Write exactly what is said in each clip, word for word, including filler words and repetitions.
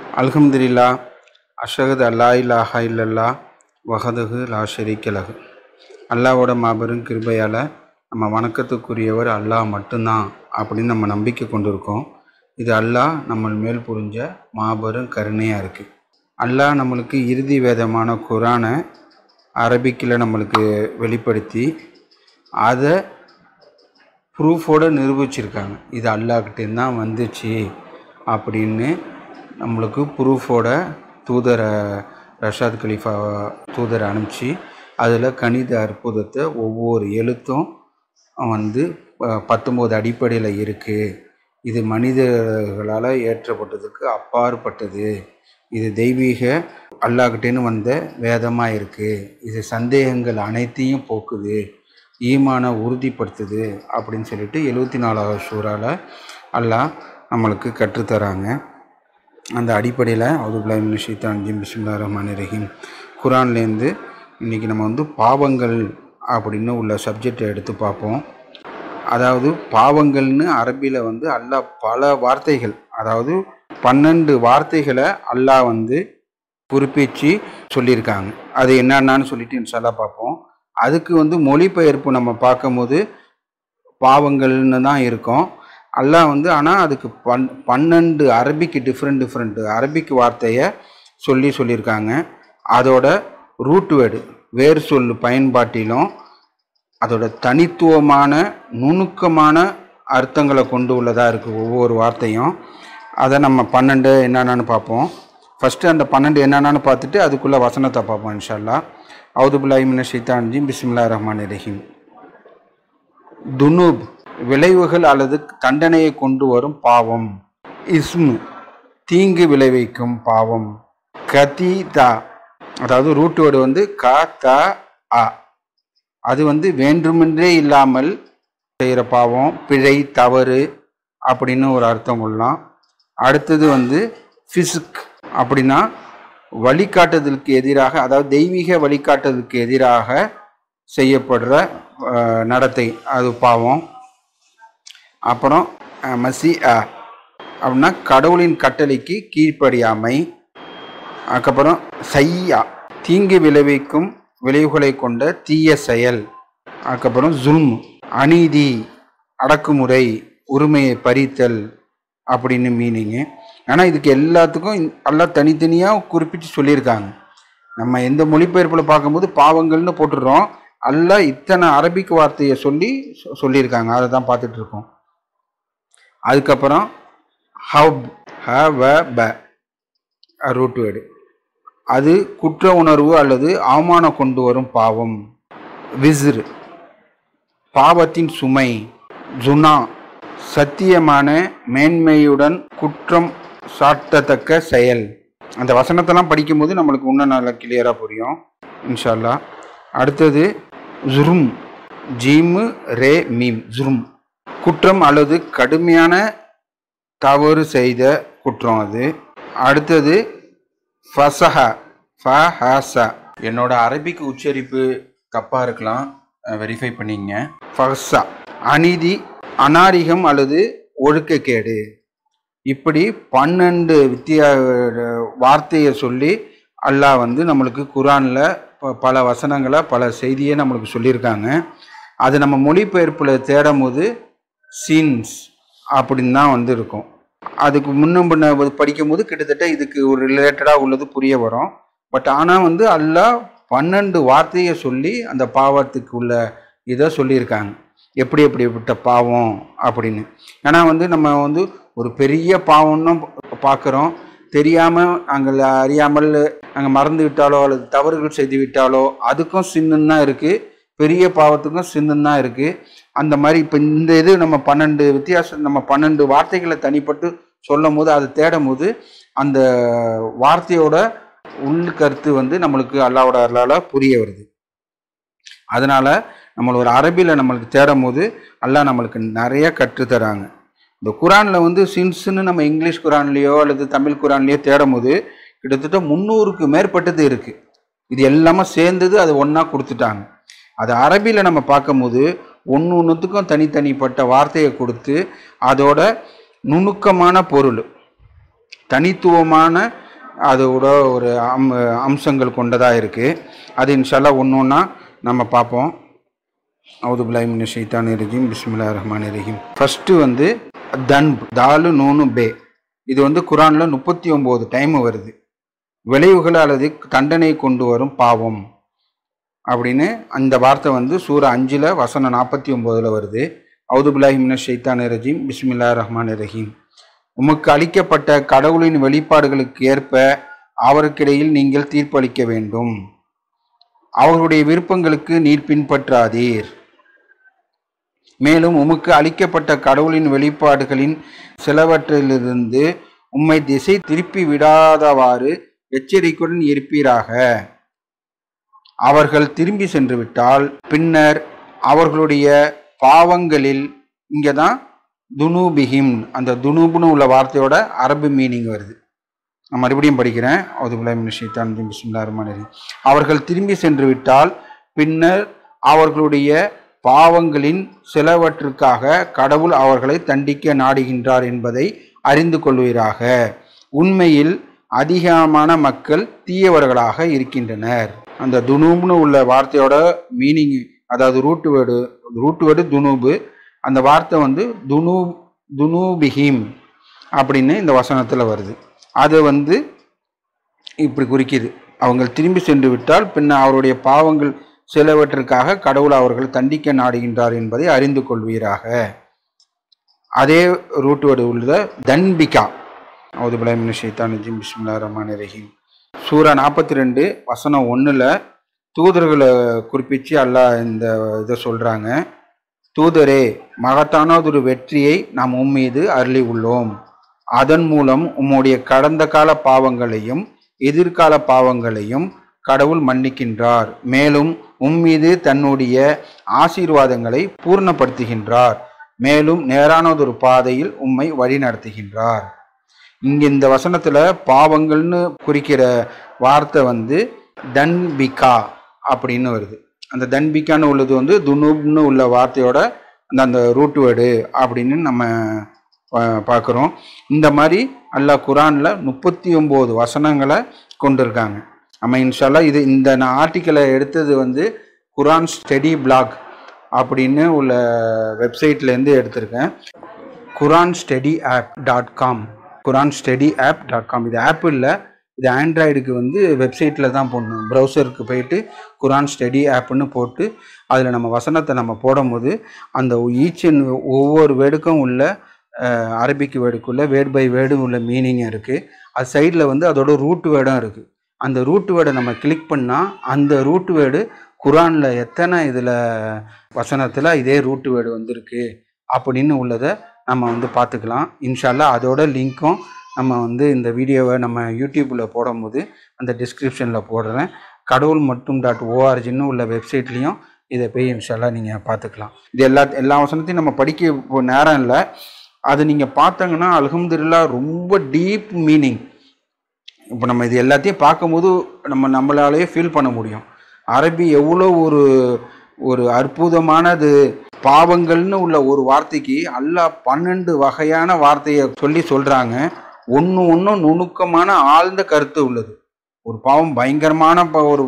அல்ஹம்துலில்லாஹ் அஷ்ஹது அல்லா இலாஹா இல்லல்லாஹ் வஹதஹு லா ஷரீக்க லஹு. அல்லாஹ்வோட மாபெரும் கிருபையால் நம்ம வணக்கத்துக்குரியவர் அல்லாஹ் மட்டும்தான் அப்படின்னு நம்ம நம்பிக்கை கொண்டு இருக்கோம். இது அல்லாஹ் நம்ம மேல் புரிஞ்ச மாபெரும் கருணையாக இருக்குது. அல்லாஹ் நம்மளுக்கு இறுதி வேதமான குரானை அரபிக்கில் நம்மளுக்கு வெளிப்படுத்தி அதை ப்ரூஃபோடு நிரூபிச்சிருக்காங்க. இது அல்லாஹ்கிட்டேருந்து தான் வந்துச்சு அப்படின்னு நம்மளுக்கு ப்ரூஃபோட தூதரை ரஷாத் கலீஃபா தூதரை அனுப்பிச்சி அதில் கணித அற்புதத்தை ஒவ்வொரு எழுத்தும் வந்து பத்தொம்போது அடிப்படையில் இருக்குது. இது மனிதர்களால் ஏற்றப்பட்டதுக்கு அப்பாற்பட்டது. இது தெய்வீக அல்லாஹ்கிட்டேன்னு வந்த வேதமாக இருக்குது. இது சந்தேகங்கள் அனைத்தையும் போக்குது, ஈமானை உறுதிப்படுத்துது அப்படின்னு சொல்லிட்டு எழுபத்தி நாலாவது சூறாவில் அல்லாஹ் நம்மளுக்கு கற்றுத்தராங்க. அந்த அடிப்படையில் அவுதுபில்லாஹி மினஷ் ஷைத்தானிர் ரஜீம் பிஸ்மில்லாஹிர் ரஹ்மானிர் ரஹீம் குரான்லேருந்து இன்றைக்கி நம்ம வந்து பாவங்கள் அப்படின்னு உள்ள சப்ஜெக்டை எடுத்து பார்ப்போம். அதாவது பாவங்கள்னு அரபியில் வந்து அல்லாஹ் பல வார்த்தைகள், அதாவது பன்னெண்டு வார்த்தைகளை அல்லாஹ் வந்து குறிப்பிச்சு சொல்லியிருக்காங்க. அது என்னென்னு சொல்லிட்டு இன்ஷா அல்லாஹ் பார்ப்போம். அதுக்கு வந்து மொழிபெயர்ப்பு நம்ம பார்க்கும்போது பாவங்கள்னு தான் இருக்கும் அல்லாஹ் வந்து. ஆனால் அதுக்கு பன் பன்னெண்டு அரபிக்கு டிஃப்ரெண்ட் டிஃப்ரெண்ட்டு அரபிக் வார்த்தையை சொல்லி சொல்லியிருக்காங்க. அதோட ரூட் வேர்டு வேறு சொல் பயன்பாட்டிலும் அதோட தனித்துவமான நுணுக்கமான அர்த்தங்களை கொண்டு உள்ளதாக இருக்குது ஒவ்வொரு வார்த்தையும். அதை நம்ம பன்னெண்டு என்னென்னு பார்ப்போம். ஃபஸ்ட்டு அந்த பன்னெண்டு என்னென்னு பார்த்துட்டு அதுக்குள்ளே வசனத்தை பார்ப்போம் இன்ஷா அல்லாஹ். அவுதுபில்லாஹி மினஷ் ஷைத்தானிர் ரஜீம் பிஸ்மில்லாஹிர் ரஹ்மானிர் ரஹீம். துனூப் விளைவுகள் அல்லது தண்டனையை கொண்டு வரும் பாவம். இஸ்மு தீங்கு விளைவிக்கும் பாவம். கதீதா அதாவது ரூட் வேர்டு வந்து க த அ, அது வந்து வேண்டுமென்றே இல்லாமல் செய்கிற பாவம், பிழை, தவறு அப்படின்னு ஒரு அர்த்தம் கொள்ளலாம். அடுத்தது வந்து ஃபிஸ்க் அப்படின்னா வழிகாட்டுதலுக்கு எதிராக, அதாவது தெய்வீக வழிகாட்டுதலுக்கு எதிராக செய்யப்படுற நடத்தை, அது பாவம். அப்புறம் மசி அ அப்படின்னா கடவுளின் கட்டளைக்கு கீழ்ப்படியாமை. அதுக்கப்புறம் சையா தீங்கு விளைவிக்கும் விளைவுகளை கொண்ட தீய செயல். அதுக்கப்புறம் ஜுல்ம் அநீதி, அடக்குமுறை, உரிமையை பறித்தல் அப்படின்னு மீனிங்கு. ஆனால் இதுக்கு எல்லாத்துக்கும் எல்லாம் தனித்தனியாக குறிப்பிட்டு சொல்லியிருக்காங்க. நம்ம எந்த மொழிபெயர்ப்பில் பார்க்கும்போது பாவங்கள்னு போட்டுடுறோம். அல்லாஹ் இத்தனை அரபிக் வார்த்தையை சொல்லி சொல்லியிருக்காங்க. அதை தான் பார்த்துட்டு இருக்கோம். அதுக்கப்புறம் ஹவ் ஹ வ ப ரூட் வேர்டு, அது குற்ற உணர்வு அல்லது அவமானம் கொண்டு வரும் பாவம். விஸ்ர் பாவத்தின் சுமை. ஜுனா சத்தியமான மேன்மையுடன் குற்றம் சாட்டத்தக்க செயல். அந்த வசனத்தெல்லாம் படிக்கும்போது நம்மளுக்கு இன்னும் நல்லா கிளியராக புரியும் இன்ஷா அல்லாஹ். அடுத்தது ஜுரும் ஜீமு ரே மீம் ஜுரும் குற்றம் அல்லது கடுமையான தவறு செய்த குற்றம் அது. அடுத்தது ஃபசஹ ஃபஹச, என்னோட அரபிக் உச்சரிப்பு தப்பாக இருக்கலாம், வெரிஃபை பண்ணிங்க. ஃபஹசா அநீதி, அநாரிகம் அல்லது ஒழுக்கக்கேடு. இப்படி பன்னெண்டு வித்தியா வார்த்தையை சொல்லி அல்லாஹ் வந்து நம்மளுக்கு குரானில் பல வசனங்களை பல செய்தியை நம்மளுக்கு சொல்லியிருக்காங்க. அது நம்ம மொழிபெயர்ப்பில் தேடும் போது சீன்ஸ் அப்படின்னு தான் வந்து இருக்கும். அதுக்கு முன்னும் பின்ன படிக்கும்போது கிட்டத்தட்ட இதுக்கு ஒரு ரிலேட்டடாக உள்ளது புரிய வரும். பட் ஆனால் வந்து அல்லாஹ் பன்னெண்டு வார்த்தையை சொல்லி அந்த பாவத்துக்கு உள்ள இதை சொல்லியிருக்காங்க, எப்படி எப்படிப்பட்ட பாவம் அப்படின்னு. ஏன்னா வந்து நம்ம வந்து ஒரு பெரிய பாவம்னு பார்க்குறோம், தெரியாமல் நாங்கள் அறியாமல் நாங்கள் மறந்து விட்டாலோ அல்லது தவறுகள் செய்து விட்டாலோ அதுக்கும் சின்னன்னு தான் இருக்குது, பெரிய பாவத்துக்கும் சின்னன்னு தான் இருக்குது. அந்த மாதிரி இப்போ இந்த இது நம்ம பன்னெண்டு வித்தியாசம், நம்ம பன்னெண்டு வார்த்தைகளை தனிப்பட்டு சொல்லும் போது அதை தேடும் போது அந்த வார்த்தையோட உள் கருத்து வந்து நம்மளுக்கு அல்லாஹ்வோட அருளால் புரிய வருது. அதனால் நம்மள ஒரு அரபியில் நம்மளுக்கு தேடும் போது அல்லாஹ் நம்மளுக்கு நிறைய கற்றுத்தராங்க. இந்த குரானில் வந்து சின்ஸ்ன்னு நம்ம இங்கிலீஷ் குரான்லேயோ அல்லது தமிழ் குரான்லேயோ தேடும் போது கிட்டத்தட்ட முந்நூறுக்கு மேற்பட்டது இருக்குது. இது எல்லாமே சேர்ந்தது அது ஒன்றா கொடுத்துட்டாங்க. அது அரபியில் நம்ம பார்க்கும்போது ஒன்று ஒன்றுத்துக்கும் தனித்தனிப்பட்ட வார்த்தையை கொடுத்து அதோட நுணுக்கமான பொருள், தனித்துவமான அதோட ஒரு அம் அம்சங்கள் கொண்டதாக இருக்குது. அது இன்ஷால்லா ஒன்று ஒன்றா நம்ம பார்ப்போம். அவுது பில்லாஹி மினஷ் ஷைத்தானிர் ரஜீம் பிஸ்மில்லாஹிர் ரஹ்மானிர் ரஹீம். ஃபஸ்ட்டு வந்து தன்பு, தாலு நூனு பே. இது வந்து குரானில் முப்பத்தி ஒம்பது டைம் வருது. விளைவுகள் அல்லது தண்டனை கொண்டு வரும் பாவம் அப்படின்னு அந்த வார்த்தை வந்து சூரா அஞ்சில் வசனம் நாற்பத்தி ஒம்போதில் வருது. அவுது பில்லாஹி மினஷ் ஷைத்தானிர் ரஜீம் பிஸ்மில்லாஹிர் ரஹ்மானிர் ரஹீம். உமக்கு அளிக்கப்பட்ட கடவுளின் வெளிப்பாடுகளுக்கு ஏற்ப அவருக்கிடையில் நீங்கள் தீர்ப்பளிக்க வேண்டும். அவர்களுடைய விருப்பங்களுக்கு நீர் பின்பற்றாதீர். மேலும் உமக்கு அளிக்கப்பட்ட கடவுளின் வெளிப்பாடுகளின் சிலவற்றிலிருந்து உம்மை திசை திருப்பி விடாதவாறு எச்சரிக்கையுடன் இருப்பீராக. அவர்கள் திரும்பி சென்று விட்டால் பின்னர் அவர்களுடைய பாவங்களில், இங்கே தான் துனூபிஹிம், அந்த துனூப்னு உள்ள வார்த்தையோட அரபு மீனிங் வருது. நான் மறுபடியும் படிக்கிறேன். அவுது பில்லாஹி மினஷ் ஷைத்தானிர் ரஜீம் பிஸ்மில்லாஹிர் ரஹ்மானிர் ரஹீம். அவர்கள் திரும்பி சென்று விட்டால் பின்னர் அவர்களுடைய பாவங்களின் சிலவற்றுக்காக கடவுள் அவர்களை தண்டிக்க நாடுகின்றார் என்பதை அறிந்து கொள்வீராக. உண்மையில் அதிகமான மக்கள் தீயவர்களாக இருக்கின்றனர். அந்த துனூப்னு உள்ள வார்த்தையோட மீனிங், அதாவது ரூட்டு வேர்டு ரூட்டு வேர்டு துனூபு. அந்த வார்த்தை வந்து துனூ துனூபிஹிம் அப்படின்னு இந்த வசனத்தில் வருது. அது வந்து இப்படி குறிக்குது, அவங்க திரும்பி சென்று விட்டால் பின்ன அவருடைய பாவங்கள் சிலவற்றிற்காக கடவுள் அவர்கள் தண்டிக்க நாடுகின்றார் என்பதை அறிந்து கொள்வீராக. அதே ரூட் வேர்டு உள்ள தன்பிகா. அவுது பில்லாஹி மினஷ் ஷைத்தானிர் ரஜீம் பிஸ்மில்லாஹிர் ரஹ்மானிர் ரஹீம். சூரா நாற்பத்தி ரெண்டு வசனம் ஒன்றில் தூதர்களை குறிப்பிச்சு அல்லாஹ் இந்த இதை சொல்கிறாங்க. தூதரே, மகத்தானதொரு வெற்றியை நாம் உம்மீது அருளி உள்ளோம். அதன் மூலம் உம்முடைய கடந்த கால பாவங்களையும் எதிர்கால பாவங்களையும் கடவுள் மன்னிக்கின்றார். மேலும் உம்மீது தன்னுடைய ஆசீர்வாதங்களை பூர்ணப்படுத்துகின்றார். மேலும் நேரானதொரு பாதையில் உம்மை வழி நடத்துகின்றார். இங்கே இந்த வசனத்தில் பாவங்கள்னு குறிக்கிற வார்த்தை வந்து தன்பிகா அப்படின்னு வருது. அந்த தன்பிகான்னு உள்ளது வந்து துனூப்னு உள்ள வார்த்தையோட அந்த அந்த ரூட் வேர்டு அப்படின்னு நம்ம பார்க்குறோம். இந்த மாதிரி அல்லாஹ் குரானில் முப்பத்தி ஒம்பது வசனங்களை கொண்டிருக்காங்க. நம்ம இன்ஷால்லா இது இந்த நான் ஆர்டிக்கலை எடுத்தது வந்து குரான் ஸ்டடி பிளாக் அப்படின்னு உள்ள வெப்சைட்லேருந்து எடுத்திருக்கேன். Quran study app dot com Quran study app dot com. இது ஆப் இல்லை, இது ஆண்ட்ராய்டுக்கு வந்து வெப்சைட்டில் தான் போடணும். ப்ரௌசருக்கு போயிட்டு குரான் ஸ்டடி ஆப்புன்னு போட்டு அதில் நம்ம வசனத்தை நம்ம போடும் போது அந்த ஈச் அண்ட் ஒவ்வொரு வேர்டுக்கும் உள்ள அரபிக் வேர்டுக்குள்ளே வேர்ட் பை வேர்டு உள்ள மீனிங் இருக்குது. அது சைடில் வந்து அதோட ரூட் வேர்டும் இருக்குது. அந்த ரூட் வேர்டை நம்ம கிளிக் பண்ணால் அந்த ரூட் வேர்டு குரானில் எத்தனை இதில் வசனத்தில் இதே ரூட் வேர்டு வந்திருக்கு அப்படின்னு உள்ளதை நம்ம வந்து பார்த்துக்கலாம். இன்ஷால்லா அதோட லிங்க்கும் நம்ம வந்து இந்த வீடியோவை நம்ம யூடியூப்பில் போடும்போது அந்த டிஸ்கிரிப்ஷனில் போடுறேன். கடவுள் மட்டும் டாட் ஓஆர்ஜின்னு உள்ள வெப்சைட்லேயும் இதை போய் இன்ஷால்லா நீங்கள் பார்த்துக்கலாம். இது எல்லா எல்லா வசனத்தையும் நம்ம படிக்க இப்போ நேரம் இல்லை. அது நீங்கள் பார்த்தங்கன்னா அல்ஹம்துலில்லாஹ் ரொம்ப டீப் மீனிங். இப்போ நம்ம இது எல்லாத்தையும் பார்க்கும்போது நம்ம நம்மளாலேயே ஃபீல் பண்ண முடியும் அரபி எவ்வளோ ஒரு ஒரு அற்புதமானது. பாவங்கள்னு உள்ள ஒரு வார்த்தைக்கு அல்லாஹ் பன்னெண்டு வகையான வார்த்தையை சொல்லி சொல்கிறாங்க. ஒன்று ஒன்றும் நுணுக்கமான ஆழ்ந்த கருத்து உள்ளது. ஒரு பாவம் பயங்கரமான ஒரு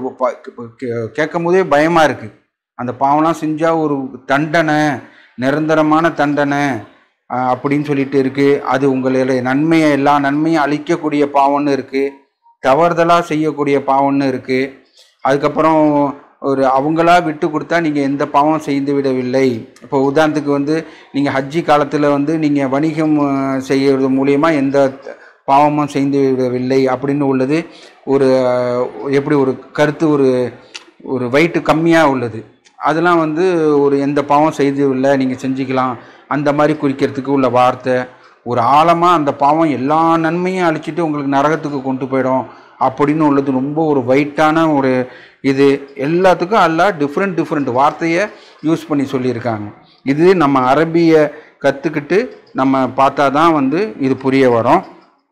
கேட்கும் போதே பயமாக இருக்குது. அந்த பாவம்லாம் செஞ்சால் ஒரு தண்டனை, நிரந்தரமான தண்டனை அப்படின்னு சொல்லிட்டு இருக்குது. அது உங்களுடைய நன்மையை எல்லா நன்மையும் அழிக்கக்கூடிய பாவம்னு இருக்குது. தவறுதலாக செய்யக்கூடிய பாவம்னு இருக்குது. அதுக்கப்புறம் ஒரு அவங்களா விட்டு கொடுத்தா நீங்கள் எந்த பாவம் செய்து விடவில்லை. இப்போ உதாரணத்துக்கு வந்து நீங்கள் ஹஜ்ஜி காலத்தில் வந்து நீங்கள் வணிகம் செய்கிறது மூலிமா எந்த பாவமும் செய்து விடவில்லை அப்படின்னு உள்ளது. ஒரு எப்படி ஒரு கருத்து, ஒரு ஒரு வெயிட்டு கம்மியாக உள்ளது. அதெல்லாம் வந்து ஒரு எந்த பாவம் செய்து இல்லை, நீங்கள் செஞ்சுக்கலாம் அந்த மாதிரி குறிக்கிறதுக்கு உள்ள வார்த்தை. ஒரு ஆழமாக அந்த பாவம் எல்லா நன்மையும் அழிச்சிட்டு உங்களுக்கு நரகத்துக்கு கொண்டு போயிடும் அப்படின்னு உள்ளது. ரொம்ப ஒரு வெயிட்டான ஒரு இது. எல்லாத்துக்கும் எல்லாம் டிஃப்ரெண்ட் டிஃப்ரெண்ட் வார்த்தையை யூஸ் பண்ணி சொல்லியிருக்காங்க. இது நம்ம அரபியை கற்றுக்கிட்டு நம்ம பார்த்தா தான் வந்து இது புரிய வரும்.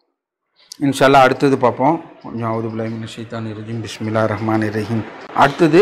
இன்ஷால்லா அடுத்தது பார்ப்போம். கொஞ்சம் அவுது பில்லாஹி மினஷ் ஷைத்தானிர் ரஜீம் பிஸ்மில்லாஹிர் ரஹ்மானிர் ரஹீம். அடுத்தது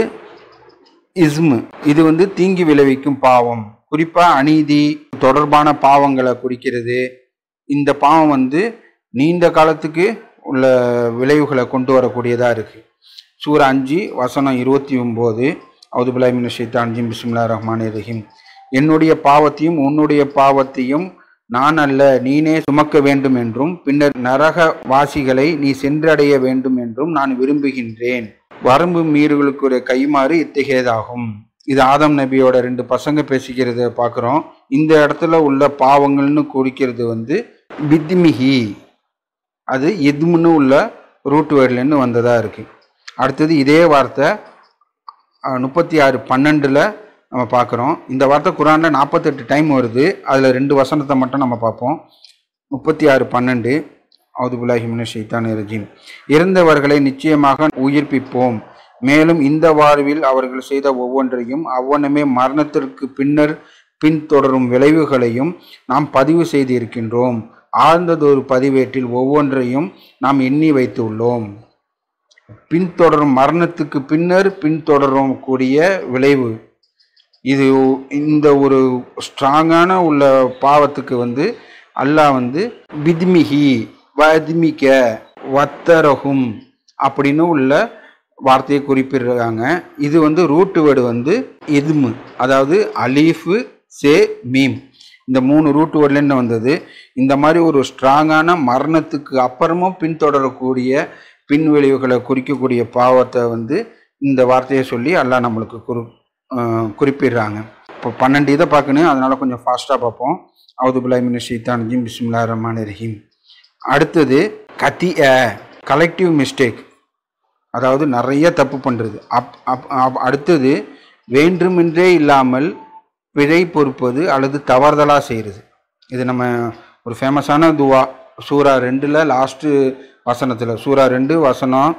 இஸ்மு. இது வந்து தீங்கி விளைவிக்கும் பாவம், குறிப்பாக அநீதி தொடர்பான பாவங்களை குறிக்கிறது. இந்த பாவம் வந்து நீண்ட காலத்துக்கு உள்ள விளைவுகளை கொண்டு வரக்கூடியதாக இருக்குது. சூரா அஞ்சு வசனம் இருபத்தி ஒம்பது அவுது பில்லாஹி மினஷ் ஷைத்தானிர் ரஜீம் பிஸ்மில்லாஹிர் ரஹ்மானிர் ரஹீம். என்னுடைய பாவத்தையும் உன்னுடைய பாவத்தையும் நான் அல்ல நீனே சுமக்க வேண்டும் என்றும் பின்னர் நரக வாசிகளை நீ சென்றடைய வேண்டும் என்றும் நான் விரும்புகின்றேன். வரம்பு மீறுகளுக்குரிய கைமாறு இத்தகையதாகும். இது ஆதம் நபியோட ரெண்டு பசங்க பேசிக்கிறத பார்க்குறோம். இந்த இடத்துல உள்ள பாவங்கள்னு குறிக்கிறது வந்து பித்மிஹி, அது எதுமுன்னு உள்ள ரூட் வேர்ட்லேருந்து வந்ததாக இருக்குது. அடுத்தது இதே வார்த்தை முப்பத்தி ஆறு பன்னெண்டில் நம்ம பார்க்குறோம். இந்த வார்த்தை குரானில் நாற்பத்தெட்டு டைம் வருது. அதில் ரெண்டு வசனத்தை மட்டும் நம்ம பார்ப்போம். முப்பத்தி ஆறு பன்னெண்டு அவுது பில்லாஹி மினஷ் ஷைத்தானிர் ரஜீம். இறந்தவர்களை நிச்சயமாக உயிர்ப்பிப்போம், மேலும் இந்த வாழ்வில் அவர்கள் செய்த ஒவ்வொன்றையும் அவ்வனமே மரணத்திற்கு பின்னர் பின்தொடரும் விளைவுகளையும் நாம் பதிவு செய்திருக்கின்றோம். ஆழ்ந்ததொரு பதிவேட்டில் ஒவ்வொன்றையும் நாம் எண்ணி வைத்துள்ளோம். பின்தொடரும் மரணத்துக்கு பின்னர் பின்தொடரும் கூடிய விளைவு இது. இந்த ஒரு ஸ்ட்ராங்கான உள்ள பாவத்துக்கு வந்து அல்லாஹ் வந்து பித்மிஹி வத்மிக வத்தரகும் அப்படின்னு உள்ள வார்த்தையை குறிப்பிடுறாங்க. இது வந்து ரூட்டு வேர்டு வந்து எதுமு, அதாவது அலீஃபு சே மீம், இந்த மூணு ரூட்டு வேர்ட்லேருந்து வந்தது. இந்த மாதிரி ஒரு ஸ்ட்ராங்கான மரணத்துக்கு அப்புறமும் பின்தொடரக்கூடிய பின் விளைவுகளை குறிக்கக்கூடிய பாவத்தை வந்து இந்த வார்த்தையை சொல்லி அல்லாஹ் நம்மளுக்கு குறி குறிப்பிடுறாங்க. இப்போ பன்னெண்டு இதை பார்க்கணும், அதனால் கொஞ்சம் ஃபாஸ்ட்டாக பார்ப்போம். அவுது பில்லாஹி மினஷ் ஷைத்தானிர் ரஜீம் பிஸ்மில்லாஹிர் ரஹ்மானிர் ரஹீம். அடுத்தது கத்தி கலெக்டிவ் மிஸ்டேக், அதாவது நிறைய தப்பு பண்ணுறது. அப் அப் அடுத்தது வேண்டுமென்றே இல்லாமல் பிழை பொறுப்பது அல்லது தவறுதலாக செய்கிறது. இது நம்ம ஒரு ஃபேமஸான துவா சூரா ரெண்டில் லாஸ்ட்டு வசனத்தில், சூரா ரெண்டு வசனம்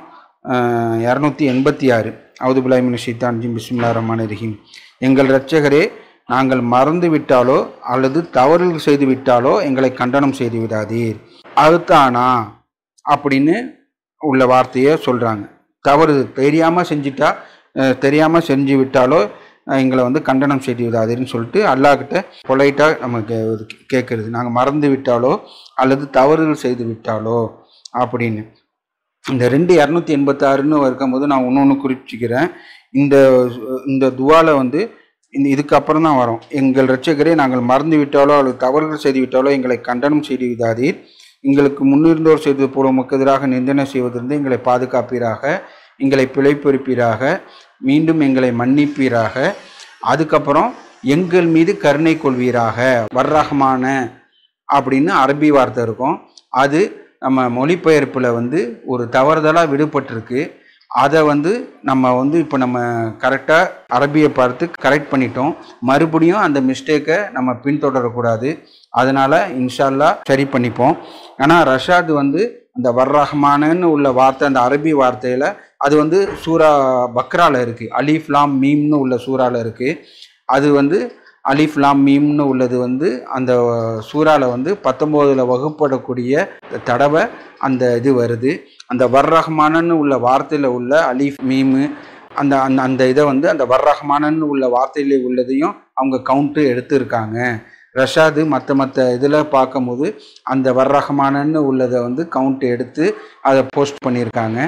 இரநூத்தி எண்பத்தி ஆறு அவுது பில்லாஹி மினஷ் ஷைத்தானிர் ரஜீம் பிஸ்மில்லாஹிர் ரஹ்மானிர் ரஹீம். எங்கள் இரட்சகரே, நாங்கள் மறந்து விட்டாலோ அல்லது தவறுகள் செய்து விட்டாலோ எங்களை கண்டனம் செய்து விடாதீர். அதுதானா அப்படின்னு உள்ள வார்த்தையை சொல்கிறாங்க. தவறு தெரியாமல் செஞ்சிட்டா தெரியாமல் செஞ்சு விட்டாலோ எங்களை வந்து கண்டனம் செய்து விடாதீர்னு சொல்லிட்டு அல்லாஹ்கிட்ட பொலைட்டாக நமக்கு கேட்குறது. நாங்கள் மறந்து விட்டாலோ அல்லது தவறுகள் செய்து விட்டாலோ அப்படின்னு. இந்த ரெண்டு இரநூத்தி எண்பத்தாறுன்னு இருக்கும்போது நான் ஒன்று ஒன்று குறிப்பிச்சுக்கிறேன். இந்த இந்த துவால வந்து இந்த இதுக்கப்புறம் தான் வரும். எங்கள் இரட்சகரே, நாங்கள் மறந்து விட்டாலோ அல்லது தவறுகள் செய்து விட்டாலோ எங்களை கண்டனம் செய்து விடாதீர். எங்களுக்கு முன்னிருந்தோர் செய்தது போல உமக்கு எதிராக நிந்தனை செய்வதிலிருந்து எங்களை பாதுகாப்பீராக, எங்களை பிழைப்பொறுப்பீராக, மீண்டும் எங்களை மன்னிப்பீராக. அதுக்கப்புறம் எங்கள் மீது கருணை கொள்வீராக. வர்ரஹ்மான அப்படின்னு அரபி வார்த்தை இருக்கும். அது நம்ம மொழிபெயர்ப்பில் வந்து ஒரு தவறுதலாக விடுபட்டிருக்கு. அதை வந்து நம்ம வந்து இப்போ நம்ம கரெக்டாக அரபியை பார்த்து கரெக்ட் பண்ணிட்டோம். மறுபடியும் அந்த மிஸ்டேக்கை நம்ம பின்தொடரக்கூடாது. அதனால் இன்ஷா அல்லாஹ் சரி பண்ணிப்போம். ஆனால் ரஷாத் வந்து அந்த வர்ரஹ்மானன்னு உள்ள வார்த்தை, அந்த அரபி வார்த்தையில் அது வந்து சூரா பக்ராவில் இருக்குது. அலிஃப் லாம் மீம்னு உள்ள சூறாவில் இருக்குது. அது வந்து அலிஃப் லாம் மீம்னு உள்ளது வந்து அந்த சூறாவில் வந்து பத்தொம்போதில் வகுப்படக்கூடிய தடவை அந்த இது வருது. அந்த வர்ரஹ்மானன்னு உள்ள வார்த்தையில் உள்ள அலிஃப் மீமு அந்த அந்த அந்த இதை வந்து அந்த வர்ரஹ்மானன்னு உள்ள வார்த்தையிலே உள்ளதையும் அவங்க கவுண்ட்டு எடுத்துருக்காங்க. ரஷாது மற்ற மற்ற இதில் பார்க்கும்போது அந்த வர்ரஹ்மானன்னு உள்ளதை வந்து கவுண்ட் எடுத்து அதை போஸ்ட் பண்ணியிருக்காங்க.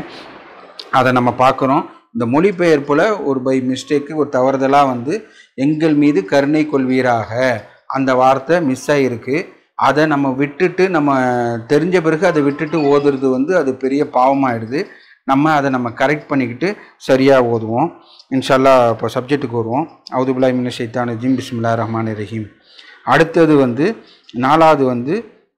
அதை நம்ம பார்க்குறோம். இந்த மொழிபெயர்ப்பில் ஒரு பை மிஸ்டேக்கு ஒரு தவறுதலாக வந்து எங்கள் மீது கருணை கொள்வீராக அந்த வார்த்தை மிஸ் ஆகிருக்கு. அதை நம்ம விட்டுட்டு நம்ம தெரிஞ்ச பிறகு அதை விட்டுட்டு ஓதுறது வந்து அது பெரிய பாவமாகிடுது. நம்ம அதை நம்ம கரெக்ட் பண்ணிக்கிட்டு சரியாக ஓதுவோம் இன்ஷா அல்லாஹ். இப்போ சப்ஜெக்ட்டுக்கு வருவோம். அவுது பில்லாஹி மினஷ் ஷைத்தானிர் ரஜீம் பிஸ்மில்லாஹிர் ரஹ்மானிர் ரஹீம். அடுத்தது வந்து நாலாவது வந்து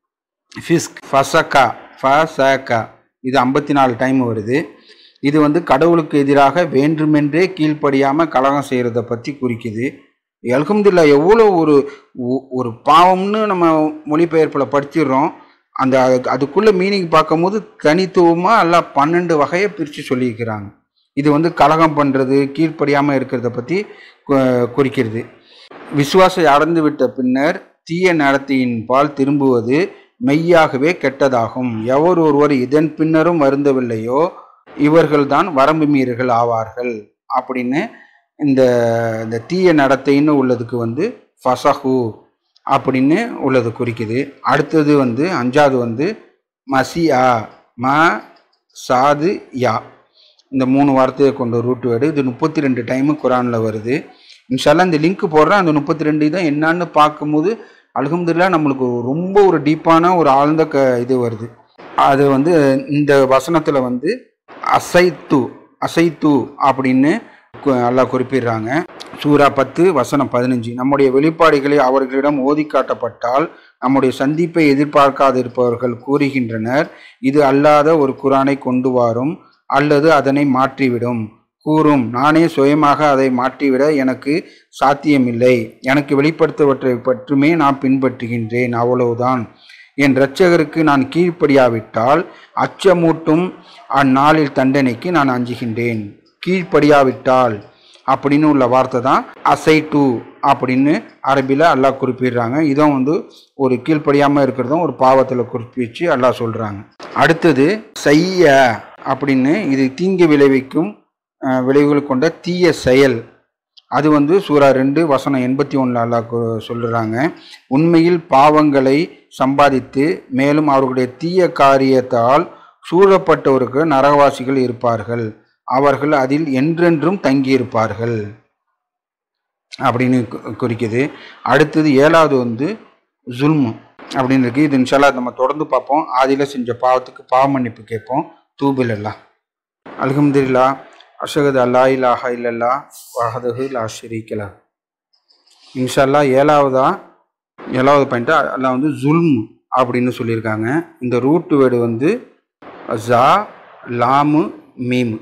ஃபிஸ்க் ஃபசக்கா ஃபசக்கா, இது ஐம்பத்தி நாலு டைம் வருது. இது வந்து கடவுளுக்கு எதிராக வேண்டுமென்றே கீழ்ப்படியாமல் கலகம் செய்கிறத பற்றி குறிக்குது. அல்ஹம்துலில்லாஹ் எவ்வளோ ஒரு ஒரு பாவம்னு நம்ம மொழிபெயர்ப்பில் படிச்சிடுறோம். அந்த அதுக்குள்ளே மீனிங் பார்க்கும்போது தனித்துவமாக எல்லாம் பன்னெண்டு வகையை பிரித்து சொல்லியிருக்கிறாங்க. இது வந்து கலகம் பண்ணுறது, கீழ்ப்படியாமல் இருக்கிறத பற்றி குறிக்கிறது. விசுவாசை அடைந்து விட்ட பின்னர் தீய நடத்தையின் பால் திரும்புவது மெய்யாகவே கெட்டதாகும். எவர் ஒருவர் இதன் பின்னரும் வருந்தவில்லையோ இவர்கள்தான் வரம்பு மீறல்கள் ஆவார்கள் அப்படின்னு இந்த இந்த தீய நடத்தைன்னு உள்ளதுக்கு வந்து ஃபசஹு அப்படின்னு உள்ளது குறிக்குது. அடுத்தது வந்து அஞ்சாவது வந்து மசியா, ம சாது யா, இந்த மூணு வார்த்தையை கொண்ட ரூட் வேர்டு. இது முப்பத்தி ரெண்டு டைமு குரானில் வருது. இன்ஷால்லா இந்த லிங்க் போடுறேன். அந்த முப்பத்தி ரெண்டு தான் என்னான்னு பார்க்கும்போது அல்ஹம்துலில்லாஹ் நம்மளுக்கு ரொம்ப ஒரு டீப்பான ஒரு ஆழ்ந்த க இது வருது. அது வந்து இந்த வசனத்தில் வந்து அசைத்து அசைத்து அப்படின்னு அல்லாஹ் குறிப்பிடுறாங்க. சூரா பத்து வசனம் பதினஞ்சு. நம்முடைய வெளிப்பாடுகளை அவர்களிடம் ஓதி காட்டப்பட்டால் நம்முடைய சந்திப்பை எதிர்பார்க்காதிருப்பவர்கள் கூறுகின்றனர், இது அல்லாத ஒரு குரானை கொண்டு வரும் அல்லது அதனை மாற்றிவிடும். கூறும், நானே சுயமாக அதை மாற்றிவிட எனக்கு சாத்தியமில்லை. எனக்கு வெளிப்படுத்தவற்றை பற்றுமே நான் பின்பற்றுகின்றேன், அவ்வளவுதான். என் இரட்சகருக்கு நான் கீழ்ப்படியாவிட்டால் அச்சமூட்டும் அந்நாளில் தண்டனைக்கு நான் அஞ்சுகின்றேன். கீழ்ப்படியாவிட்டால் அப்படின்னு உள்ள வார்த்தை தான் அசை டூ அப்படின்னு அரபியில் அல்லாஹ் குறிப்பிடுறாங்க. இதுவும் வந்து ஒரு கீழ்ப்படியாமல் இருக்கிறதும் ஒரு பாவத்தில் குறிப்பிச்சு அல்லாஹ் சொல்கிறாங்க. அடுத்தது செய்ய அப்படின்னு, இது தீங்கு விளைவிக்கும் விளைவுகள் கொண்ட தீய செயல். அது வந்து சூரா ரெண்டு வசனம் எண்பத்தி ஒன்றில் அல்லாஹ் சொல்கிறாங்க. உண்மையில் பாவங்களை சம்பாதித்து மேலும் அவர்களுடைய தீய காரியத்தால் சூழப்பட்டவருக்கு நரகவாசிகள் இருப்பார்கள், அவர்கள் அதில் என்றென்றும் தங்கியிருப்பார்கள் அப்படின்னு குறிக்குது. அடுத்தது ஏழாவது வந்து ஜுல்மு அப்படின்னு இருக்குது. இது இன்ஷால்லா நம்ம தொடர்ந்து பார்ப்போம். ஆதியில் செஞ்ச பாவத்துக்கு பாவ மன்னிப்பு கேட்போம். தூபில் அல்லா அல்ஹம்துலில்லாஹ் அஷ்ஹது அல்லா இலாஹா இல்லல்லாஹ் வஹ்தஹு லா ஷரீக லஹ். இன்ஷால்லா ஏழாவதா ஏழாவது பாயிண்ட்டு அல்லாஹ் வந்து ஜுல்ம் அப்படின்னு சொல்லியிருக்காங்க. இந்த ரூட் வேர்டு வந்து ஜா லாமு மீமு.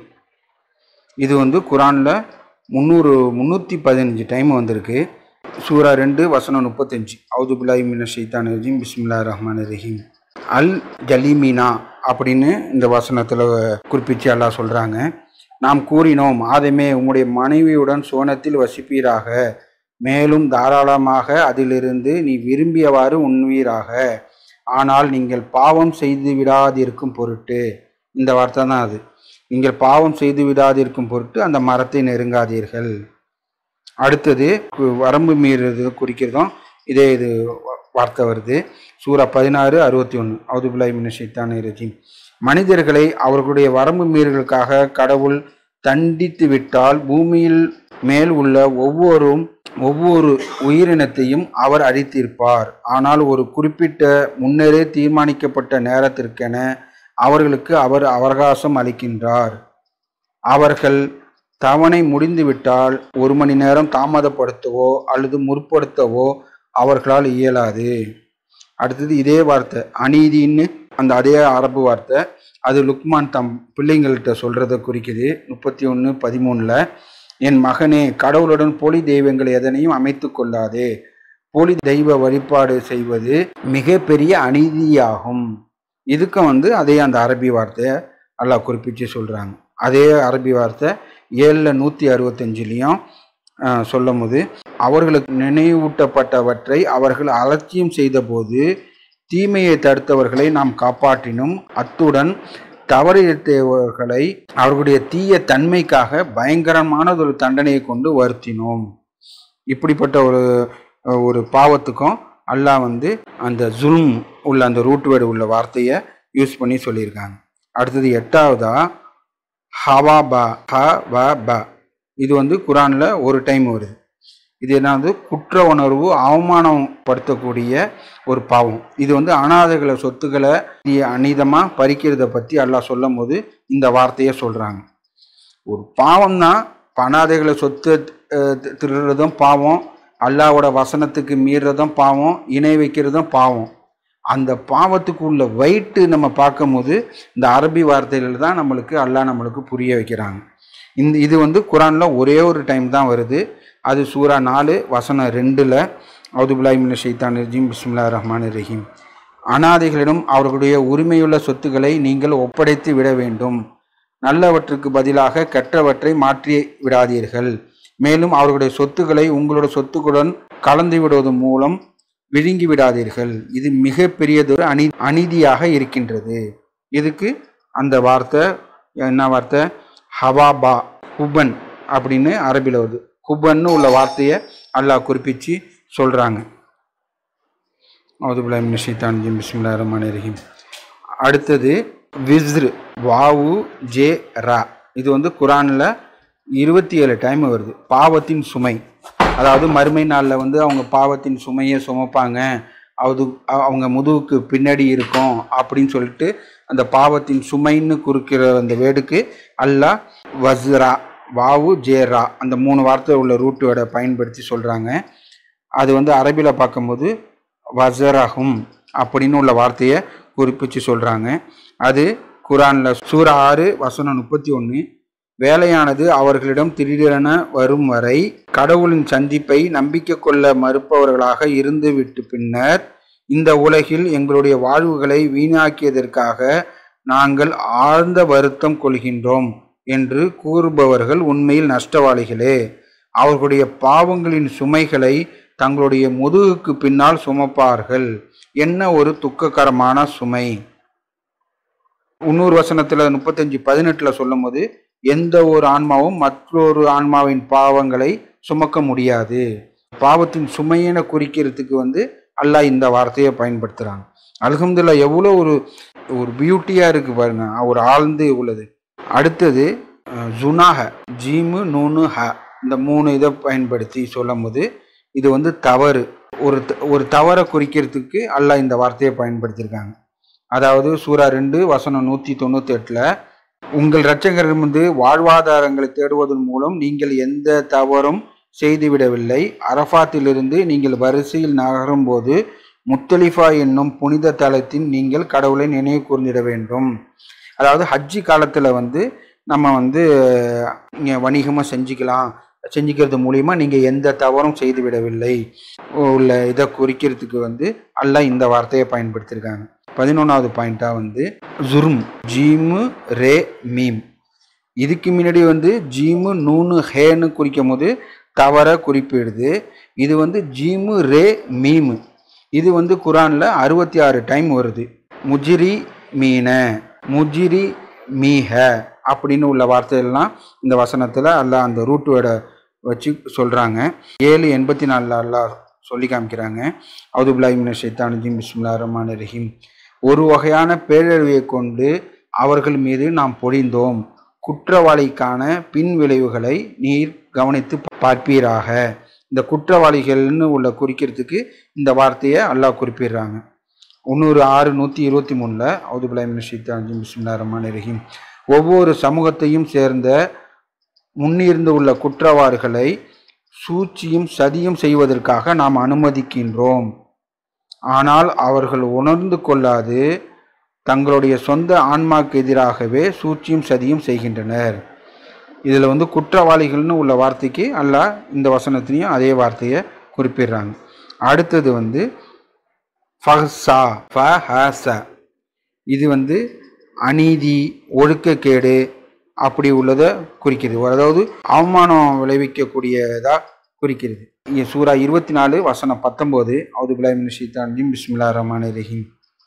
இது வந்து குரானில் முந்நூறு முந்நூற்றி பதினஞ்சு டைம் வந்திருக்கு. சூரா ரெண்டு வசனம் முப்பத்தஞ்சு. அவுது பில்லாஹி மினஷ் ஷைத்தானிர் ரஜீம் பிஸ்மில்லாஹிர் ரஹ்மானிர் ரஹீம். அல் ஜலீமினா அப்படின்னு இந்த வசனத்தில் குறிப்பிட்டு அல்லாஹ் சொல்கிறாங்க. நாம் கூறினோம், ஆதமே உம்முடைய மனைவியுடன் சோனத்தில் வசிப்பீராக, மேலும் தாராளமாக அதிலிருந்து நீ விரும்பியவாறு உண்வீராக. ஆனால் நீங்கள் பாவம் செய்து விடாதிருக்கும் பொருட்டு, இந்த வார்த்தை தான் அது, நீங்கள் பாவம் செய்து விடாதிருக்கும் பொருட்டு அந்த மரத்தை நெருங்காதீர்கள். அடுத்தது வரம்பு மீறது குறிக்கிறதும் இதே இது வார்த்தை வருது. சூரா பதினாறு அறுபத்தி ஒன்று. அவுது பில்லாஹி மினஷ் ஷைத்தானிர் ரஜீம். மனிதர்களை அவர்களுடைய வரம்பு மீறல்களுக்காக கடவுள் தண்டித்து விட்டால் பூமியில் மேல் உள்ள ஒவ்வொரும் ஒவ்வொரு உயிரினத்தையும் அவர் அழித்திருப்பார். ஆனால் ஒரு குறிப்பிட்ட முன்னரே தீர்மானிக்கப்பட்ட நேரத்திற்கென அவர்களுக்கு அவர் அவகாசம் அளிக்கின்றார். அவர்கள் தவணை முடிந்துவிட்டால் ஒரு மணி நேரம் தாமதப்படுத்தவோ அல்லது முற்படுத்தவோ அவர்களால் இயலாது. அடுத்தது இதே வார்த்தை அநீதின்னு, அந்த அதே அரபு வார்த்தை, அது லுக்மான் தம் பிள்ளைங்கள்கிட்ட சொல்கிறத குறிக்குது. முப்பத்தி ஒன்று பதிமூணில், என் மகனே, கடவுளுடன் போலி தெய்வங்கள் எதனையும் அமைத்து கொள்ளாதே. போலி தெய்வ வழிபாடு செய்வது மிக பெரிய அநீதியாகும். இதுக்கும் வந்து அதே அந்த அரபி வார்த்தையை அல்லாஹ் குறிப்பிட்டு சொல்கிறாங்க. அதே அரபி வார்த்தை ஏழில் நூற்றி அறுபத்தஞ்சிலையும் சொல்லும் போது, அவர்களுக்கு நினைவூட்டப்பட்டவற்றை அவர்கள் அலட்சியம் செய்தபோது தீமையை தடுத்தவர்களை நாம் காப்பாற்றினோம், அத்துடன் தவறிழைத்தவர்களை அவர்களுடைய தீய தன்மைக்காக பயங்கரமானதொரு தண்டனையை கொண்டு வருத்தினோம். இப்படிப்பட்ட ஒரு ஒரு பாவத்துக்கும் அல்லாஹ் வந்து அந்த ஜுல்ம் உள்ள அந்த ரூட் வேர்டு உள்ள வார்த்தையை யூஸ் பண்ணி சொல்லியிருக்காங்க. அடுத்தது எட்டாவதா ஹவாபா ஹ வ ப. இது வந்து குரானில் ஒரு டைம் வருது. இது என்னது, குற்ற உணர்வு அவமானப்படுத்தக்கூடிய ஒரு பாவம். இது வந்து அனாதைகளை சொத்துக்களை அநீதமாக பறிக்கிறத பற்றி அல்லாஹ் சொல்லும் போது இந்த வார்த்தையை சொல்கிறாங்க. ஒரு பாவம் தான், அனாதைகளை சொத்து திருடுறதும் பாவம், அல்லாஹ்வோட வசனத்துக்கு மீறதும் பாவம், இணை வைக்கிறதும் பாவம். அந்த பாவத்துக்கு உள்ள வெயிட்டு நம்ம பார்க்கும்போது இந்த அரபி வார்த்தைகள் தான் நம்மளுக்கு அல்லாஹ் நம்மளுக்கு புரிய வைக்கிறாங்க. இந்த இது வந்து குரானில் ஒரே ஒரு டைம் தான் வருது. அது சூரா நாலு வசனம் ரெண்டில், அவுது பில்லாஹி மினஷ் ஷைத்தானிர் ரஜீம் பிஸ்மில்லாஹிர் ரஹ்மானிர் ரஹீம். அனாதைகளிடம் அவர்களுடைய உரிமையுள்ள சொத்துக்களை நீங்கள் ஒப்படைத்து விட வேண்டும். நல்லவற்றுக்கு பதிலாக கெட்டவற்றை மாற்றி விடாதீர்கள். மேலும் அவர்களுடைய சொத்துக்களை உங்களுடைய சொத்துக்களுடன் கலந்து விடுவதன் மூலம் விழுங்கி விடாதீர்கள். இது மிக பெரியதொரு அநீ அநீதியாக இருக்கின்றது. இதுக்கு அந்த வார்த்தை என்ன வார்த்தை, ஹவாபா குபன் அப்படின்னு அரபியில் வருது. குபன்னு உள்ள வார்த்தையை அல்லாஹ் குறிப்பிச்சு சொல்கிறாங்க. அவுது பில்லாஹி மினஷ் ஷைத்தானிர் ரஜீம் பிஸ்மில்லாஹிர் ரஹ்மானிர் ரஹீம். அடுத்தது விஸ்ரு, வாவு ஜே ரா. இது வந்து குரானில் இருபத்தி ஏழு டைம் வருது. பாவத்தின் சுமை, அதாவது மறுமை நாளில் வந்து அவங்க பாவத்தின் சுமையை சுமப்பாங்க, அது அவங்க முதுகுக்கு பின்னாடி இருக்கும் அப்படின்னு சொல்லிட்டு அந்த பாவத்தின் சுமைன்னு குறிக்கிற அந்த வேர்டுக்கு அல்லாஹ் வஸ்ரா, வாவு ஜேரா அந்த மூணு வார்த்தை உள்ள ரூட் வேர்டை பயன்படுத்தி சொல்கிறாங்க. அது வந்து அரபியில் பார்க்கும்போது வசரஹும் அப்படின்னு உள்ள வார்த்தையை குறிப்பிச்சு சொல்கிறாங்க. அது குரானில் சூரா ஆறு வசனம் முப்பத்தி ஒன்று, வேலையானது அவர்களிடம் திடீரென வரும் வரை கடவுளின் சந்திப்பை நம்பிக்கை கொள்ள மறுப்பவர்களாக இருந்துவிட்டு பின்னர் இந்த உலகில் எங்களுடைய வாழ்வுகளை வீணாக்கியதற்காக நாங்கள் ஆழ்ந்த வருத்தம் கொள்கின்றோம் என்று கூறுபவர்கள் உண்மையில் நஷ்டவாளிகளே. அவர்களுடைய பாவங்களின் சுமைகளை தங்களுடைய முதுகுக்கு பின்னால் சுமப்பார்கள். என்ன ஒரு துக்ககரமான சுமை. இன்னொரு வசனத்தில் முப்பத்தஞ்சு பதினெட்டில் சொல்லும் போது, எந்த ஒரு ஆன்மாவும் மற்றொரு ஆன்மாவின் பாவங்களை சுமக்க முடியாது. பாவத்தின் சுமையினை குறிக்கிறதுக்கு வந்து அல்லாஹ் இந்த வார்த்தையை பயன்படுத்துகிறாங்க. அல்ஹம்துலில்லாஹ், எவ்வளோ ஒரு ஒரு பியூட்டியாக இருக்குது பாருங்க, ஒரு ஆழ்ந்து உள்ளது. அடுத்தது ஜுனாஹ, ஜீமு நூனு ஹ, இந்த மூணு இதை பயன்படுத்தி சொல்லும் போது இது வந்து தவறு, ஒரு ஒரு தவறை குறிக்கிறதுக்கு அல்லாஹ் இந்த வார்த்தையை பயன்படுத்தியிருக்காங்க. அதாவது சூரா ரெண்டு வசனம் நூற்றி தொண்ணூற்றி எட்டில், உங்கள் இரட்சகரிடம் வந்து வாழ்வாதாரங்களை தேடுவதன் மூலம் நீங்கள் எந்த தவறும் செய்துவிடவில்லை. அரஃபாத்திலிருந்து நீங்கள் வரிசையில் நகரும் போது முத்தலிஃபா என்னும் புனித தலத்தின் நீங்கள் கடவுளை நினைவு கூர்ந்திட வேண்டும். அதாவது ஹஜ்ஜி காலத்தில் வந்து நம்ம வந்து இங்கே வணிகமாக செஞ்சுக்கலாம், செஞ்சுக்கிறது மூலிமா நீங்கள் எந்த தவறும் செய்து விடவில்லை உள்ள இதை குறிக்கிறதுக்கு வந்து அல்லாஹ் இந்த வார்த்தையை பயன்படுத்தியிருக்காங்க. பதினொன்றாவது பாயிண்ட்டாக வந்து ஜுர்ம், ஜீமு ரே மீம். இதுக்கு முன்னாடி வந்து ஜீமு நூனு ஹேன்னு குறிக்கும் போது தவற குறிப்பிடுது. இது வந்து ஜீமு ரே மீமு. இது வந்து குரானில் அறுபத்தி ஆறு டைம் வருது. முஜிரி மீன, முஜிரி மீஹ அப்படின்னு உள்ள வார்த்தைகள்லாம் இந்த வசனத்தில் அல்லாஹ் அந்த ரூட் வேர்டை வச்சு சொல்கிறாங்க. ஏழு எண்பத்தி நாலில் அல்லாஹ் சொல்லி காமிக்கிறாங்க. அவுது பில்லாஹி மினஷ் ஷைத்தானிர் ரஜீம், பிஸ்மில்லாஹிர் ரஹ்மானிர் ரஹீம். ஒரு வகையான பேரழிவை கொண்டு அவர்கள் மீது நாம் பொழிந்தோம். குற்றவாளிக்கான பின் விளைவுகளை நீர் கவனித்து பார்ப்பீராக. இந்த குற்றவாளிகள்னு உள்ள குறிக்கிறதுக்கு இந்த வார்த்தையை அல்லாஹ் குறிப்பிடுறாங்க. இன்னொரு ஆறு நூற்றி இருபத்தி மூணில் அவுது பில்லாஹி மினஷ் ஷைத்தானிர் ரஜீம், பிஸ்மில்லாஹிர் ரஹ்மானிர் ரஹீம். ஒவ்வொரு சமூகத்தையும் சேர்ந்த முன்னிருந்து உள்ள குற்றவாளிகளை சூழ்ச்சியும் சதியும் செய்வதற்காக நாம் அனுமதிக்கின்றோம். ஆனால் அவர்கள் உணர்ந்து கொள்ளாது தங்களுடைய சொந்த ஆன்மாக்கு எதிராகவே சூழ்ச்சியும் சதியும் செய்கின்றனர். இதில் வந்து குற்றவாளிகள்னு உள்ள வார்த்தைக்கு அல்லாஹ் இந்த வசனத்திலையும் அதே வார்த்தையை குறிப்பிடுறாங்க. அடுத்தது வந்து ஃபஹ்சா, ஃபஹஸ. இது வந்து அநீதி, ஒழுக்கக்கேடு அப்படி உள்ளதை குறிக்கிறது. அதாவது அவமானம் விளைவிக்கக்கூடியதாக குறிக்கிறது. இங்கே சூரா இருபத்தி நாலு வசனம் பத்தொம்போது, அவுது பில்லாஹி மினஷ் ஷைத்தானிர் ரஜீம், பிஸ்மில்லாஹிர் ரஹ்மானிர் ரஹீம்.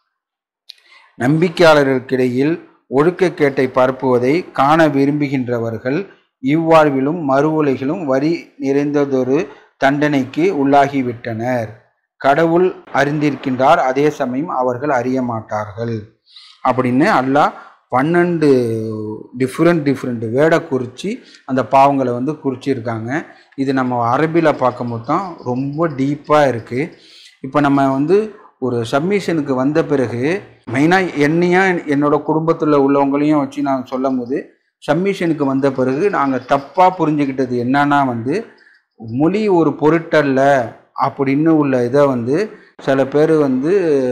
நம்பிக்கையாளர்களுக்கிடையில் ஒழுக்கக்கேட்டை பரப்புவதை காண விரும்புகின்றவர்கள் இவ்வாழ்விலும் மறு உலகிலும் வரி நிறைந்ததொரு தண்டனைக்கு உள்ளாகிவிட்டனர். கடவுள் அறிந்திருக்கின்றார், அதே சமயம் அவர்கள் அறிய மாட்டார்கள் அப்படின்னு அல்லாஹ் பன்னெண்டு டிஃப்ரெண்ட் டிஃப்ரெண்ட் வேர்டை குறித்து அந்த பாவங்களை வந்து குறிச்சிருக்காங்க. இது நம்ம அரபியில் பார்க்கும்போது தான் ரொம்ப டீப்பாக இருக்குது. இப்போ நம்ம வந்து ஒரு சப்மிஷனுக்கு வந்த பிறகு மெயினாக என்னையும் என்னோட குடும்பத்தில் உள்ளவங்களையும் வச்சு நான் சொல்லும் போது, சப்மிஷனுக்கு வந்த பிறகு நாங்கள் தப்பாக புரிஞ்சுக்கிட்டது என்னன்னா வந்து மொழி ஒரு பொருட்டல்ல அப்படின்னு உள்ள இதை வந்து சில பேர் வந்து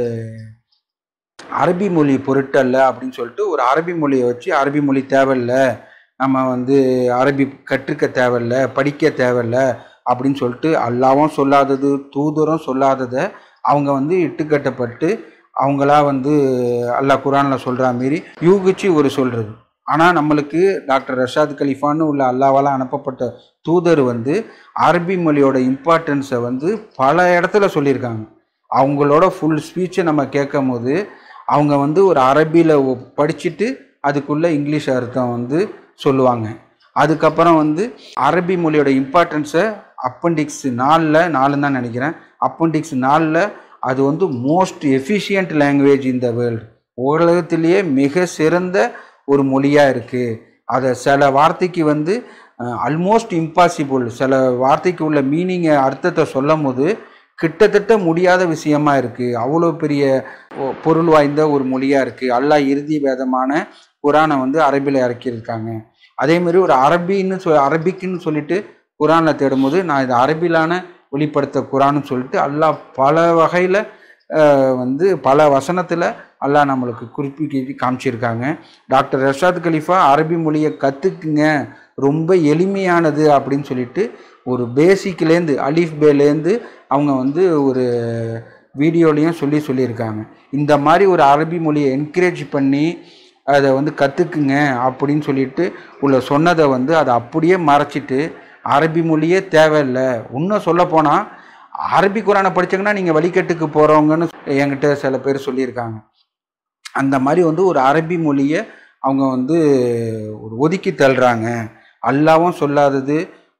அரபி மொழி பொருட்டல்ல அப்படின்னு சொல்லிட்டு ஒரு அரபி மொழியை வச்சு அரபி மொழி தேவையில்ல, நம்ம வந்து அரபி கற்றுக்க தேவையில்ல, படிக்க தேவையில்ல அப்படின்னு சொல்லிட்டு அல்லாவும் சொல்லாதது தூதரும் சொல்லாததை அவங்க வந்து இட்டுக்கட்டப்பட்டு அவங்களா வந்து அல்லாஹ் குரானில் சொல்கிற மாரி யூகிச்சு ஒரு சொல்கிறது. ஆனால் நம்மளுக்கு டாக்டர் ரஷாத் கலிஃபான்னு உள்ள அல்லாவால் அனுப்பப்பட்ட தூதர் வந்து அரபி மொழியோட இம்பார்ட்டன்ஸை வந்து பல இடத்துல சொல்லியிருக்காங்க. அவங்களோட ஃபுல் ஸ்பீச்சை நம்ம கேட்கும் போது அவங்க வந்து ஒரு அரபியில் படிச்சுட்டு அதுக்குள்ளே இங்கிலீஷ் அர்த்தம் வந்து சொல்லுவாங்க. அதுக்கப்புறம் வந்து அரபி மொழியோட இம்பார்ட்டன்ஸை அப்பண்டிக்ஸ் நாலில் நாலுன்னு தான் நினைக்கிறேன் அப்பண்டிக்ஸ் நாலில் அது வந்து most efficient language in the world உலகத்திலேயே மிக சிறந்த ஒரு மொழியாக இருக்குது. அதை சில வார்த்தைக்கு வந்து ஆல்மோஸ்ட் இம்பாசிபிள், சில வார்த்தைக்கு உள்ள மீனிங்கை அர்த்தத்தை சொல்லும் போது கிட்டத்தட்ட முடியாத விஷயமா இருக்குது. அவ்வளோ பெரிய பொருள் வாய்ந்த ஒரு மொழியாக இருக்குது. அல்லாஹ் இறுதி வேதமான குரானை வந்து அரபியில் இறக்கியிருக்காங்க. அதேமாரி ஒரு அரபின்னு சொ அரபிக்குன்னு சொல்லிட்டு குரானில் தேடும்போது நான் இது அரபிலான வெளிப்படுத்த குரான்னு சொல்லிட்டு அல்லாஹ் பல வகையில் வந்து பல வசனத்தில் அல்லாஹ் நம்மளுக்கு குறிப்பிட்டு காமிச்சிருக்காங்க. டாக்டர் ரஷாத் கலீஃபா அரபி மொழியை கற்றுக்குங்க, ரொம்ப எளிமையானது அப்படின்னு சொல்லிட்டு ஒரு பேசிக்லேருந்து அலிஃப் பேலேருந்து அவங்க வந்து ஒரு வீடியோலையும் சொல்லி சொல்லியிருக்காங்க. இந்த மாதிரி ஒரு அரபி மொழியை என்கரேஜ் பண்ணி அதை வந்து கற்றுக்குங்க அப்படின்னு சொல்லிட்டு உள்ள சொன்னதை வந்து அதை அப்படியே மறைச்சிட்டு அரபி மொழியே தேவையில்லை, இன்னும் சொல்லப்போனால் அரபி குரானை படித்தாங்கன்னா நீங்கள் வழிகட்டுக்கு போகிறவங்கன்னு என்கிட்ட சில பேர் சொல்லியிருக்காங்க. அந்த மாதிரி வந்து ஒரு அரபி மொழியை அவங்க வந்து ஒரு ஒதுக்கி தள்ளுறாங்க. அல்லாவும் சொல்லாதது,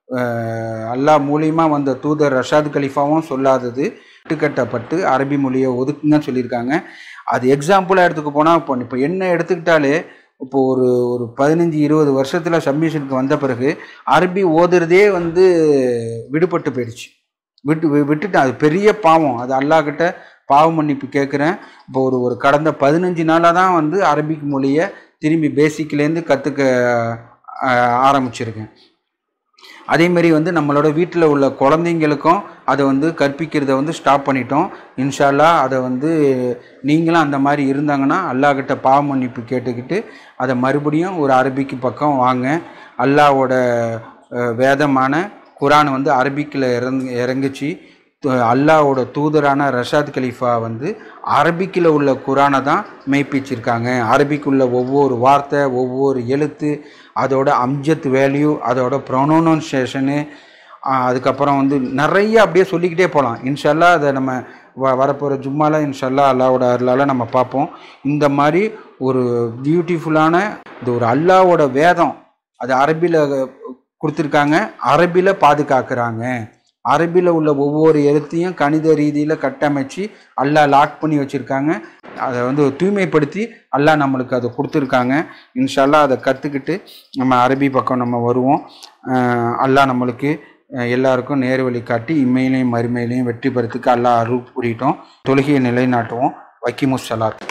அல்லாஹ் மூலியமாக வந்த தூதர் ரஷாத் கலீஃபாவும் சொல்லாதது கட்டுக்கட்டப்பட்டு அரபி மொழியை ஒதுக்குங்கன்னு சொல்லியிருக்காங்க. அது எக்ஸாம்பிளாக எடுத்துக்க போனால் இப்போ இப்போ என்ன எடுத்துக்கிட்டாலே இப்போது ஒரு ஒரு பதினஞ்சு இருபது வருஷத்தில் சப்மிஷனுக்கு வந்த பிறகு அரபி ஓதுறதே வந்து விடுபட்டு போயிடுச்சு. விட்டு விட்டுட்டு அது பெரிய பாவம். அது அல்லாஹ்கிட்ட பாவ மன்னிப்பு கேட்குறேன். இப்போ ஒரு ஒரு கடந்த பதினஞ்சு நாளாக தான் வந்து அரபிக் மொழியை திரும்பி பேசிக்லேருந்து கற்றுக்க ஆரம்பிச்சிருக்கேன். அதேமாரி வந்து நம்மளோட வீட்டில் உள்ள குழந்தைங்களுக்கும் அதை வந்து கற்பிக்கிறத வந்து ஸ்டாப் பண்ணிட்டோம். இன்ஷா அல்லாஹ் அதை வந்து நீங்களும் அந்த மாதிரி இருந்தாங்கன்னா அல்லாஹ்கிட்ட பாவ மன்னிப்பு கேட்டுக்கிட்டு அதை மறுபடியும் ஒரு அரபிக்கு பக்கம் வாங்க. அல்லாஹ்வோட வேதமான குரான் வந்து அரபிக்கில் இறங்கு இறங்குச்சு. அல்லாஹ்வோட தூதரான ரஷாத் கலீஃபா வந்து அரபிக்கில் உள்ள குரானை தான் மெய்ப்பிச்சிருக்காங்க. அரபிக்குள்ள ஒவ்வொரு வார்த்தை, ஒவ்வொரு எழுத்து, அதோட அம்ஜத் வேல்யூ, அதோட ப்ரொனவுன்சியேஷனு, அதுக்கப்புறம் வந்து நிறைய அப்படியே சொல்லிக்கிட்டே போகலாம். இன்ஷா அல்லாஹ் அதை நம்ம வ வரப்போகிற ஜும்மாவில் இன்ஷா அல்லாஹ் அல்லாஹ்வோட அருளால் நம்ம பார்ப்போம். இந்த மாதிரி ஒரு பியூட்டிஃபுல்லான இது ஒரு அல்லாஹ்வோட வேதம், அது அரபியில் கொடுத்துருக்காங்க, அரபியில் பாதுகாக்கிறாங்க. அரபியில் உள்ள ஒவ்வொரு எழுத்தையும் கணித ரீதியில் கட்டமைச்சு அல்லாஹ் லாக் பண்ணி வச்சுருக்காங்க. அதை வந்து தூய்மைப்படுத்தி அல்லாஹ் நம்மளுக்கு அதை கொடுத்துருக்காங்க. இன்ஷா அல்லாஹ் அதை கற்றுக்கிட்டு நம்ம அரபி பக்கம் நம்ம வருவோம். அல்லாஹ் நம்மளுக்கு எல்லாருக்கும் நேர் வழி காட்டி இம்மையிலையும் மறுமையிலையும் வெற்றி பெறத்துக்கு அல்லாஹ் அருள் புரியட்டும். தொழுகையை நிலைநாட்டுவோம். வக்கீமுஸ் ஸலாத்.